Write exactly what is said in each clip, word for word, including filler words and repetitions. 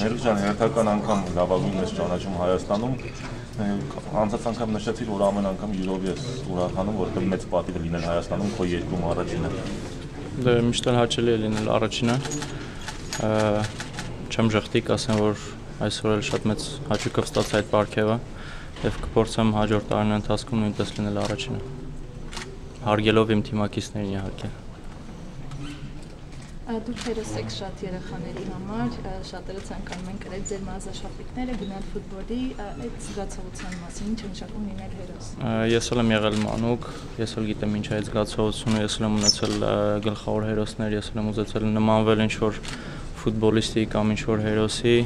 Հերիք ջան, հերթական անգամ լավագույն ես ճանաչում Հայաստանում։ Անցած անգամ նշեցիր, որ ամեն անգամ յուրով ես ուրախանում, որովհետև մեծ պատիվ է լինել Հայաստանում, քո երկրում առաջինը։ Դե միշտ էլ հաճելի է լինել առաջինը։ Չեմ ժխտի, կասեմ, որ այսօր էլ շատ մեծ հաճույքով ստացա այդ պարգևը եւ կփորձեմ հաջորդ տարիների ընթացքում նույնպես լինել առաջինը։ Հարգելով իմ թիմակիցներին իհարկե։ Դուք հերոս եք շատ երեխաների համար, շատերը ցանկանում են կրել ձեր մարզաշապիկները, գնալ ֆուտբոլի, այդ զգացողության մասին ինչ է նշանակում լինել հերոս։ Ես էլ եմ եղել մանուկ, ես էլ գիտեմ ինչ է այդ զգացողությունը, ես էլ եմ ունեցել գլխավոր հերոսներ, ես էլ եմ ուզեցել նմանվել ինչ-որ ֆուտբոլիստի կամ ինչ-որ հերոսի,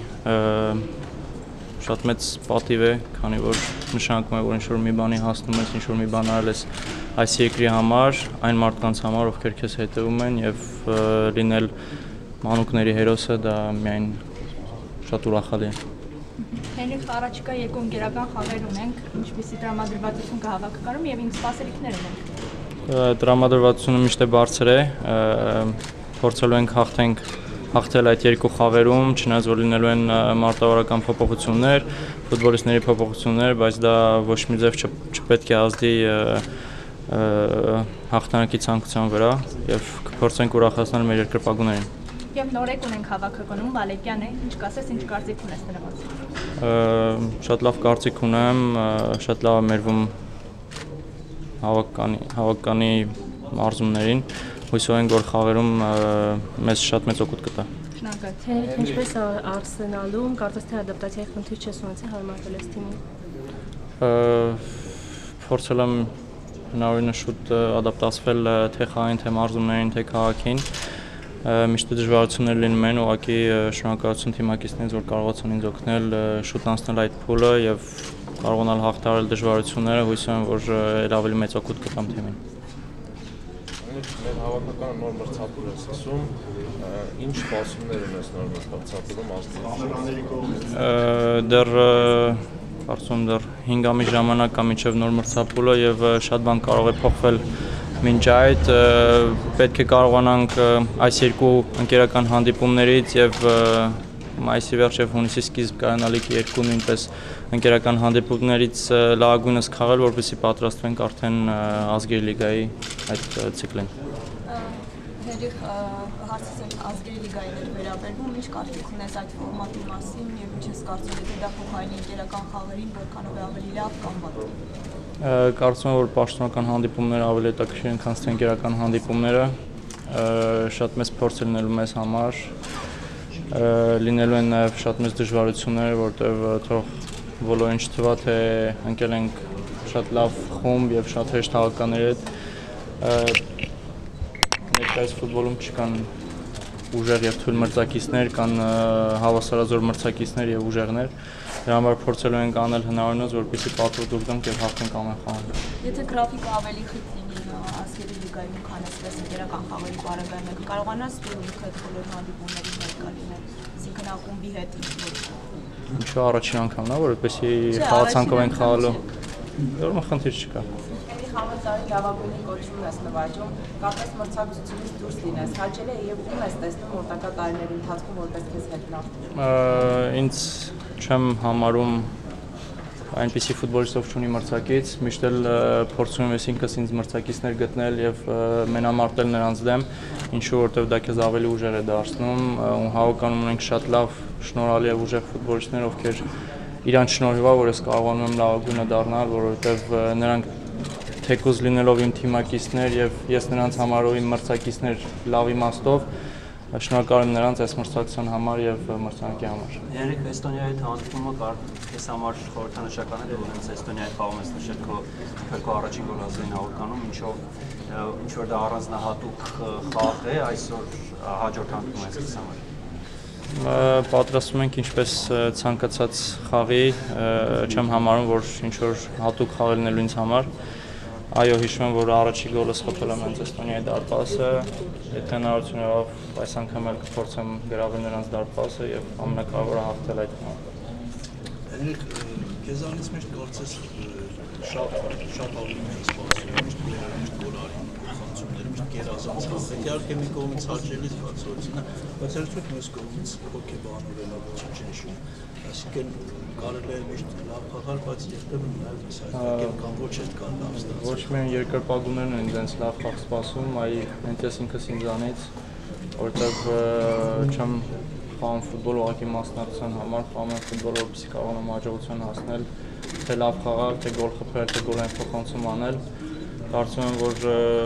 շատ մեծ պատիվ է, քանի որ նշանակում է, որ ինչ-որ մի բանի հասնում ես, ինչ-որ մի բան արել ես այս երկրի համար, այն մարդկանց համար, ովքեր քեզ հետևում են եւ լինել մանուկների հերոսը դա միայն շատ ուրախալի է։ Հենրիխ, առաջիկա երկու ընկերական խաղեր ունենք, ինչպիսի տրամադրվածություն կհավաքակարում եւ ինչ սպասելիքներ ունենք։ Տրամադրվածությունը միշտ է բարձր է, փորձելու ենք հաղթենք հաղթել այդ երկու խաղերում, չնայած որ լինելու են մարտավարական փոփոխություններ, ֆուտբոլիստների փոփոխություններ, բայց դա ոչ մի ձև չպետք է ազդի հաղթանակի ցանկության վրա եւ կփորձենք ուրախացնել մեր երկրպագուներին։ Եվ նորեկ ունենք հավաքականում Վալեկյան է, ինչ կասես, ինչ կարծիք ունես նրա մասին։ Շատ լավ կարծիք ունեմ, շատ լավ է մերվում հավաքականի հավաքականի մարզումներին, հույսով ենք որ խաղերում մեզ շատ մեծ օգուտ կտա։ Շնորհակալ։ Ինչպես Արսենալում, կարծես թե ադապտացիայի խնդիր չես ունեցել հարմարվել ես թիմին։ Փորձել եմ հնարավորինս շուտ ադապտացվել թե խաղային, թե մարզումներին, թե քաղաքին։ Միշտ դժվարություններ լինում են, ուղղակի շնորհակալություն թիմակիցներից, որ կարողացան ինձ օգնել շուտ անցնել այդ փուլը եւ կարողանալ հաղթահարել դժվարությունները, հույսով եմ, որ էլ ավելի մեծ օգուտ կտամ թիմին։ Մեր հավաքականը նոր մրցակցություն է սկսում, ինչ սպասումներ ունես նոր մրցակցությունում ազդեցիկ։ Դեռ կարծում դեռ հինգ ամիս ժամանակ կա մինչև նոր մրցափուլը եւ շատ բան կարող է փոխվել մինչ այդ, պետք է կարողանանք այս երկու ընկերական հանդիպումներից եւ մայիսի վերջ եւ հունիսի սկիզբ կայանալիք երկու նույնպես ընկերական հանդիպումներից լավագույնս խաղալ, որպեսզի պատրաստվենք արդեն ազգերի լիգայի այդ ցիկլին։ Հերիխ, հարցից ենք ազգերի լիգային էր վերաբերվում, ինչ կարծիք ունես այդ ֆորմատի մասին եւ ինչ ես կարծում, եթե դա փոխային ընկերական խաղերին որքանով է ավելի լավ կամ վատ։ Կարծում եմ, որ պաշտոնական հանդիպումները ավելի հետաքրքիր են, քան ընկերական հանդիպումները, շատ մեծ փորձ է լինելու մեզ համար, լինելու են նաև շատ մեծ դժվարություններ, որտեղ թող բոլորին չթվա, թե ընկել ենք շատ լավ խումբ եւ շատ հեշտ հավաքականների հետ։ Ներկայիս ֆուտբոլում չկան ուժեղ եւ թույլ մրցակիցներ, կան հավասարազոր մրցակիցներ եւ ուժեղներ։ Դրա համար փորձելու ենք անել հնարավորինս, որպեսզի պատրոտ դուրս գանք եւ հաղթենք ամեն խաղը։ Եթե գրաֆիկը ավելի խիտ լինի ազգերի լիգայում, քան այսպես ընկերական խաղերի բարակայում, կարողանաս դուք այդ բոլոր հանդիպումների ներկա լինել, այսինքն ակումբի հետ ինչ-որ։ Ինչու առաջին անգամն է, որպեսզի խաղացանկով ենք խաղալու։ Ուրեմն խնդիր չկա։ Ամեն տարի լավագույնի կոչումն ես նվաճում, կարծես մրցակցությունից դուրս լինես, հաճելի է եւ ում ես տեսնում մոտակա տարիների ընթացքում որպես քեզ հետնավ։ Ինձ չեմ համարում այնպիսի ֆուտբոլիստով չունի մրցակից, միշտ էլ փորձում եմ ես ինքս ինձ մրցակիցներ գտնել եւ մենամարտել նրանց դեմ, ինչու որովհետեւ դա քեզ ավելի ուժեղ է դարձնում, ու հավաքանում ունենք շատ լավ, շնորհալի եւ ուժեղ ֆուտբոլիստներ, ովքեր իրանց շնորհիվ որ ես կարողանում եմ լավագույնը դառնալ, որովհետեւ նրանք թեկուզ լինելով իմ թիմակիցներ եւ ես նրանց համարով իմ մրցակիցներ լավ իմաստով, շնորհակալ եմ նրանց այս մրցակցության համար եւ մրցանակի համար։ Հենրիխ, Էստոնիայի հետ հանդիպումը կար քեզ համար խորհրդանշական է, դու հենց Էստոնիայի հետ խաղում ես նշել քո քո առաջին գոլը ազգային հավաքականում, ինչով ինչ որ դա առանձնահատուկ խաղ է, այսօր հաջորդ հանդիպումը է քեզ համար։ Պատրաստվում ենք ինչպես ցանկացած խաղի, չեմ համարում, որ ինչ որ հատուկ խաղ լինելու ինձ համար։ Այո, հիշում եմ, որ առաջի գոլը խփել եմ հենց Էստոնիայի դարպասը, եթե հնարավորություն եղավ, այս անգամ էլ կփորձեմ գրավել նրանց դարպասը եւ ամենակարևորը հաղթել այդ խաղը։ Քեզանից միշտ կարծես շատ շատ ավելի մեծ սպասում, միշտ միշտ գոլարի խնդիրներ, միշտ գերազանց խաղեր։ Իհարկե մի կողմից հաճելի զգացողություն է, բայց հերթով մյուս կողմից հոգեբանորեն ոչինչ հիշում։ Այսինքն կարելի է միշտ լավ խաղալ, բայց երբեմն նաև այսինքն կամ ոչ էլ կան լավ ստացվում։ Ոչ միայն երկրպագուներն են իրենց լավ խաղ սպասում, այլ հենց ես ինքս ինձանից, որովհետև չեմ խաղում ֆուտբոլ ուղղակի մասնակցության համար, խաղում եմ ֆուտբոլ, որպեսզի կարողանամ հաջողության հասնել, թե լավ խաղալ, թե գոլ խփել, թե գոլային փոխանցում անել։ Կարծում եմ, որ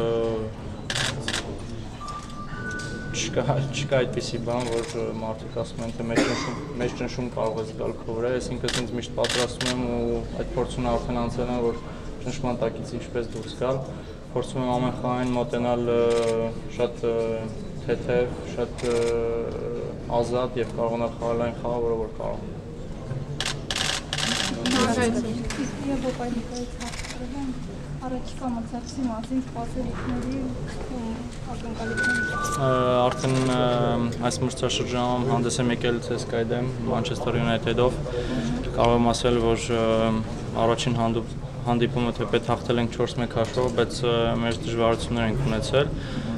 չկա չկա այդպիսի բան, որ մարդիկ ասում են, թե մեծ ճնշում կարող է զգալ քո վրա, ես ինքս ինձ միշտ պատրաստում եմ ու այդ փորձուն արդեն անցել եմ, որ ճնշման տակից ինչպես դուրս գալ, փորձում եմ ամեն խաղին մոտենալ շատ թեթև, շատ ազատ եւ կարողանալ խաղալ այն խաղը, որը որ կարող եմ։ Առաջիկա մրցակցի մասին սպասելիքների ու ակնկալիքների։ Արդեն այս մրցաշրջանում հանդես եմ եկել C S K-ի դեմ Manchester United-ով։ Կարող եմ ասել, որ առաջին հանդիպումը թեպետ հաղթել ենք չորս մեկ հաշվով, բայց մեր դժվարություններ ենք ունեցել։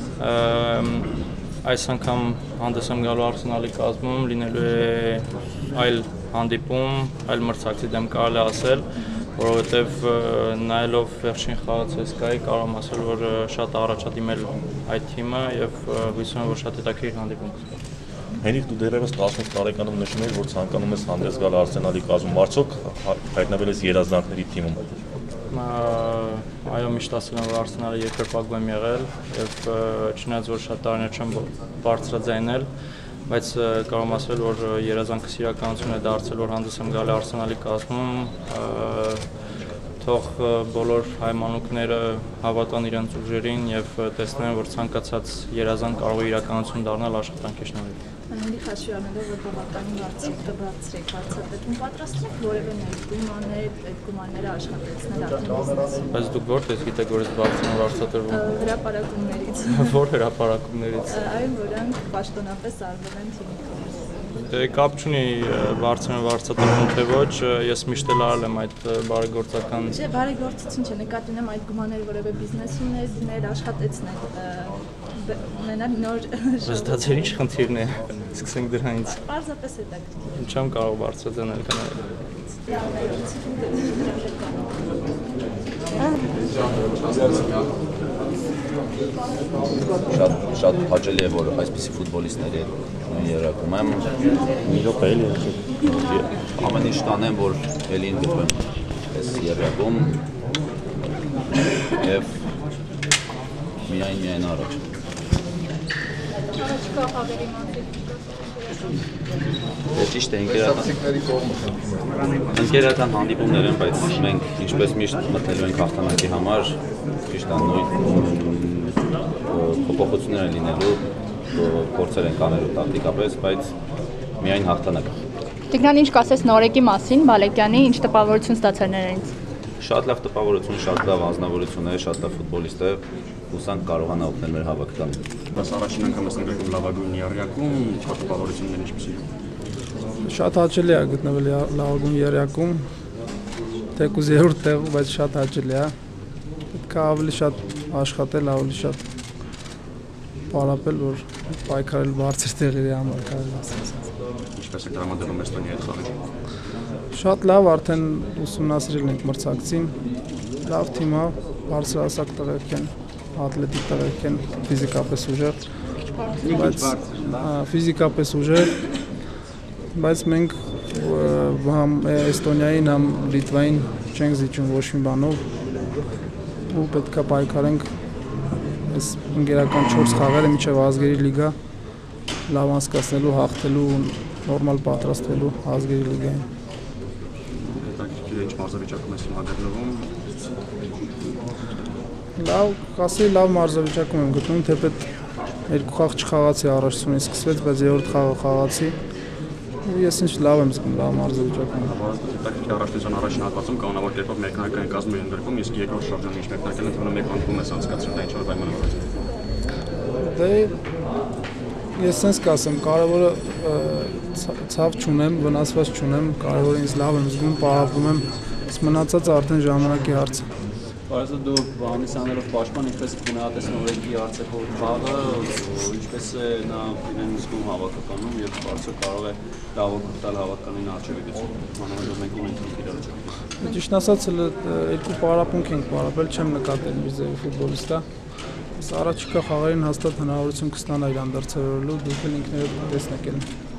Այս անգամ հանդես եմ գալու Arsenal-ի կազմում, լինելու է այլ հանդիպում, այլ մրցակցի դեմ կարելի է ասել, որովհետև նայելով վերջին խաղը C S K-ի կարող եմ ասել, որ շատ առաջադիմել այդ թիմը եւ հույսում եմ, որ շատ հետաքրքիր հանդիպում կստանա։ Հենրիկ, դու դեռևս տասնութ տարեկանում նշում ես, որ ցանկանում ես հանդես գալ Arsenal-ի կազմում, արդյոք հայտնվել ես երազանքների թիմում։ Այո, միշտ ասել եմ, որ Arsenal-ի երկրպագու եմ եղել եւ չնայած որ շատ տարիներ չեմ բարձրաձայնել, բայց կարող եմ ասել, որ երազանքս իրականություն է դարձել, որ հանդես եմ գալի Arsenal-ի կազմում, թող բոլոր հայմանուկները հավատան իրենց ուժերին եւ տեսնեն, որ ցանկացած երազանք կարող է իրականություն դառնալ աշխատանքի շնորհիվ։ Անելի հաշվի առնելով, որ բավականին բարձր կբարձրեք հարցապետում, պատրաստ եք որևէ ներդրում անել, այդ գումարները աշխատեցնել արդեն բիզնեսում։ Բայց դուք որտե՞ղ գիտեք, որ այս բարձրն արձատրվում։ Հրապարակումներից։ Որ հրապարակումներից։ Այն, որոնք պաշտոնապես արվել են թիմի կողմից։ Դե կապ չունի բարձրն վարձատրվում թե ոչ, ես միշտ էլ արել եմ այդ բարեգործական։ Չէ, բարեգործություն չէ, նկատի ունեմ այդ գումարները որևէ բիզնես ունեցնել, աշխատեցնել, ունենալ նոր։ Բայց դա ձեր ինչ խնդիրն է։ Սկսենք դրանից։ Պարզապես հետաքրքիր։ Չեմ կարող բարձրացնել կանալ։ Շատ շատ հաճելի է, որ այսպիսի ֆուտբոլիստների երակում եմ։ Մի րոպե էլի ամեն ինչ տանեմ, որ էլին գտնվեմ այս երակում եւ միայն միայն առաջ։ Առաջիկա խաղերի մասին։ Դե ճիշտ է, ընկերական հանդիպումներ են, բայց մենք ինչպես միշտ մտնելու ենք հաղթանակի համար, ճիշտ է, նույն փոփոխություններ են լինելու, փորձեր ենք անելու տակտիկապես, բայց միայն հաղթանակ։ Տիգրան, ինչ կասես Նորեկի մասին, Բալեկյանի, ինչ տպավորություն ստացար նրանից։ Շատ լավ տպավորություն, շատ լավ անձնավորություն է, շատ լավ ֆուտբոլիստ է, հուսանք կարողանա օգնել մեր հավաքականը։ Բայց առաջին անգամ ես ընկերում լավագույն եռյակում, ինչ տպավորություններ ինչպիսի։ Շատ հաճելի է գտնվել լավագույն եռյակում, թեկուզ երրորդ տեղում, բայց շատ հաճելի է։ Պետք է ավելի շատ աշխատել, ավելի շատ պարապել, որ պայքարել բարձր տեղերի համար կարելի ասել։ Ինչպես է տրամադրվում Էստոնիայի այդ խաղը։ Շատ լավ, արդեն ուսումնասիրել ենք մրցակցին, լավ թիմ է, բարձրահասակ տղերք են, ատլետիկ տղերք են, ֆիզիկապես ուժեղ, բայց ֆիզիկապես ուժեղ, բայց մենք համ Էստոնիային, համ Լիտվային չենք զիջում ոչ մի բանով, ու պետք է պայքարենք այս ընկերական չորս խաղերը մինչև ազգերի լիգա լավ անցկացնելու, հաղթելու, նորմալ պատրաստվելու ազգերի լիգային։ Ինչ մարզավիճակում ես հիմա գտնվում։ Լավ, կասեի լավ մարզավիճակում եմ գտնվում, թեպետ երկու խաղ չխաղացի առաջությունից սկսվեց, բայց երրորդ խաղը խաղացի։ Ու ես ինչ լավ եմ զգում, լավ մարզավիճակում եմ։ Հետաքրքիր առաջնության առաջին հատվածում կանոնավոր կերպով մեկնարկային կազմում են ընդգրկում, իսկ երկրորդ շրջանում ինչ մեկնարկել ընդհանուր մեկ հանդիպում ես անցկացրել, դա ինչ որ պայմանավորված։ Դե Ես sense կասեմ, կարևորը ցավ չունեմ, վնասված չունեմ, կարևորը ինձ լավ եմ զգում, պարապում եմ, մնացածը արդեն ժամանակի հարց է։ Բարեզա դու Հանդիսյաններով պաշտպան ինչպես գնահատես Նորեկի արցախով խաղը, ինչպես է նա իրեն զգում հավաքականում եւ բարձր կարող է լավ օգտվել հավաքականին արժեվետից։ Մանավանդ մենք ունենք իրար ճակատը։ Ճիշտ ասած, երկու պարապմունք ենք պարապել, չեմ նկատել մի ձեւի ֆուտբոլիստա։ Այս առաջիկա խաղերին հաստատ հնարավորություն կստանա իրան դարձերելու, դուք էլ ինքներդ տեսնեք ել։